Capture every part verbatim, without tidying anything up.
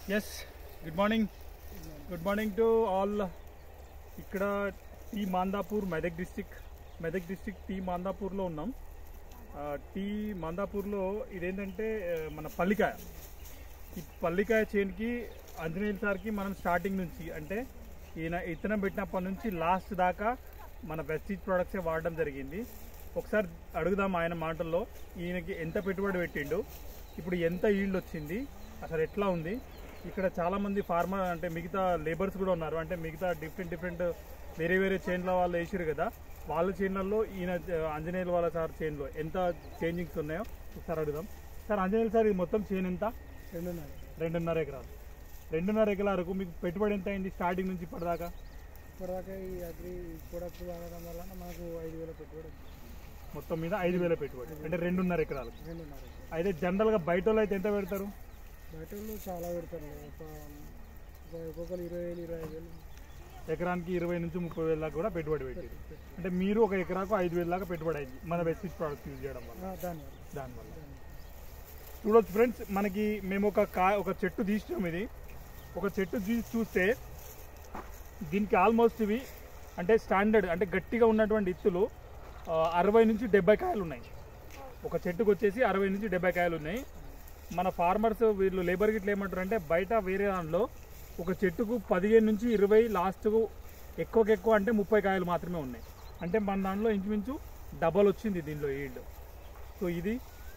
Yes good morning good morning to all. ఇక్కడ T Mandapur Medak district Medak district T మాందాపూర్లో ఉన్నాం. T మాందాపూర్లో ఇదేంటంటే మన పల్లికాయ, ఈ పల్లికాయ చేనుకి ఆంజనేయులు సార్కి మనం స్టార్టింగ్ నుంచి అంటే ఈయన ఇత్తనం పెట్టినప్పటి నుంచి లాస్ట్ దాకా మన వెస్టీజ్ ప్రొడక్ట్సే వాడడం జరిగింది. ఒకసారి అడుగుదాం ఆయన మాటల్లో, ఈయనకి ఎంత పెట్టుబడి పెట్టిండు, ఇప్పుడు ఎంత ఈల్డ్ వచ్చింది, అసలు ఎట్లా ఉంది. ఇక్కడ చాలామంది ఫార్మర్ అంటే మిగతా లేబర్స్ కూడా ఉన్నారు, అంటే మిగతా డిఫరెంట్ డిఫరెంట్ వేరే వేరే చైన్ల వాళ్ళు వేసారు కదా, వాళ్ళ చైన్లలో ఈయన ఆంజనేయులు వాళ్ళ సార్ చైన్లో ఎంత చేంజింగ్స్ ఉన్నాయో ఒకసారి అడుగుదాం. సార్ ఆంజనేయులు సార్, ఇది మొత్తం చైన్ ఎంత? రెండున్నర రెండున్నర ఎకరాలు రెండున్నర ఎకరాలకు మీకు పెట్టుబడి ఎంత అయింది స్టార్టింగ్ నుంచి ఇప్పటిదాకా? ఇప్పటిదాకా ఈ అగ్రి ప్రొడక్ట్ వాడడం వల్ల మనకు ఐదు వేల పెట్టుబడి మొత్తం మీద ఐదు వేల పెట్టుబడి అంటే రెండున్నర ఎకరాలు. రెండున్నర అయితే జనరల్గా బయట వాళ్ళు అయితే ఎంత పెడతారు? బయట వాళ్ళు చాలా పెడతారు, ఒక్కొక్కరు ఇరవై వేలు ఇరవై ఐదు వేలు ఎకరానికి ఇరవై నుంచి ముప్పై వేల దాకా కూడా పెట్టుబడి పెట్టారు. అంటే మీరు ఒక ఎకరాకు ఐదు వేల దాకా పెట్టుబడి అయింది మన వెస్టీజ్ ప్రోడక్ట్స్ యూజ్ చేయడం వల్ల. దానివల్ల దానివల్ల చూడొచ్చు ఫ్రెండ్స్, మనకి మేము ఒక కా ఒక చెట్టు తీసినాం. ఇది ఒక చెట్టు తీసి చూస్తే దీనికి ఆల్మోస్ట్ ఇవి అంటే స్టాండర్డ్ అంటే గట్టిగా ఉన్నటువంటి ఇత్తులు అరవై నుంచి డెబ్బై కాయలు ఉన్నాయి. ఒక చెట్టుకు వచ్చేసి అరవై నుంచి డెబ్బై కాయలు ఉన్నాయి. మన ఫార్మర్స్ వీళ్ళు లేబర్ గిట్లు ఏమంటారు అంటే బయట వేరే దానిలో ఒక చెట్టుకు పదిహేను నుంచి ఇరవై లాస్ట్కు ఎక్కువకి ఎక్కువ అంటే ముప్పై కాయలు మాత్రమే ఉన్నాయి. అంటే మన దానిలో ఇంచుమించు డబల్ వచ్చింది దీనిలో ఈల్డ్. సో ఇది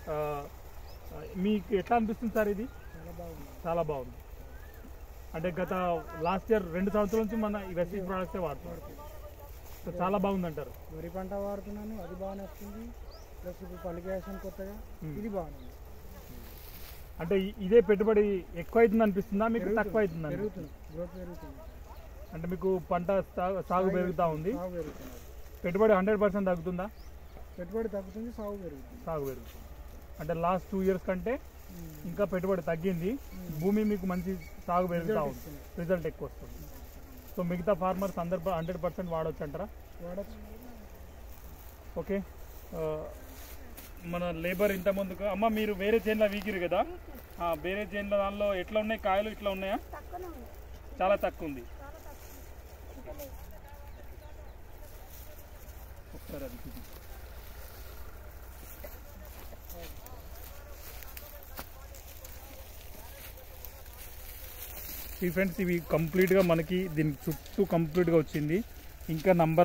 మీకు ఎట్లా అనిపిస్తుంది సార్? ఇది చాలా బాగుంది, చాలా బాగుంది. అంటే గత లాస్ట్ ఇయర్ రెండు సంవత్సరాల నుంచి మన ఈ వెస్టీజ్ ప్రోడక్ట్సే వాడుతున్నారు. సో చాలా బాగుంది అంటారు. వరి పంట వాడుతున్నాను, అది బాగానే వస్తుంది. ప్లస్ ఇప్పుడు పల్లికాయ కొత్తగా ఇది బాగుంది. అంటే ఇదే పెట్టుబడి ఎక్కువ అవుతుంది అనిపిస్తుందా మీకు, తక్కువ అవుతుందా? పెరుగుతుంది, గ్రోత్ పెరుగుతుంది. అంటే మీకు పంట సాగు పెరుగుతూ ఉంది, సాగు పెరుగుతుంది. పెట్టుబడి హండ్రెడ్ పర్సెంట్ తగ్గుతుందా? పెట్టుబడి తగ్గుతుంది, సాగు పెరుగుతుంది. సాగు పెరుగుతుంది. అంటే లాస్ట్ టూ ఇయర్స్ కంటే ఇంకా పెట్టుబడి తగ్గింది, భూమి మీకు మంచి సాగు పెరుగుతూ ఉంది, రిజల్ట్ ఎక్కువ వస్తుంది. సో మిగతా ఫార్మర్స్ అందరు హండ్రెడ్ పర్సెంట్ వాడవచ్చు అంటారా? వాడచ్చు. ఓకే, మన లేబర్ ఇంత ముందుకు అమ్మ మీరు వేరే చైన్లో వీకిరు కదా, వేరే చైన్ల దానిలో ఎట్లా ఉన్నాయి కాయలు? ఇట్లా ఉన్నాయా? చాలా తక్కువ ఉంది. ఒకసారి అది చూపి. ఈ ఫ్రెండ్స్ ఇవి కంప్లీట్గా మనకి దీని చుట్టూ కంప్లీట్గా వచ్చింది. ఇంకా నంబర్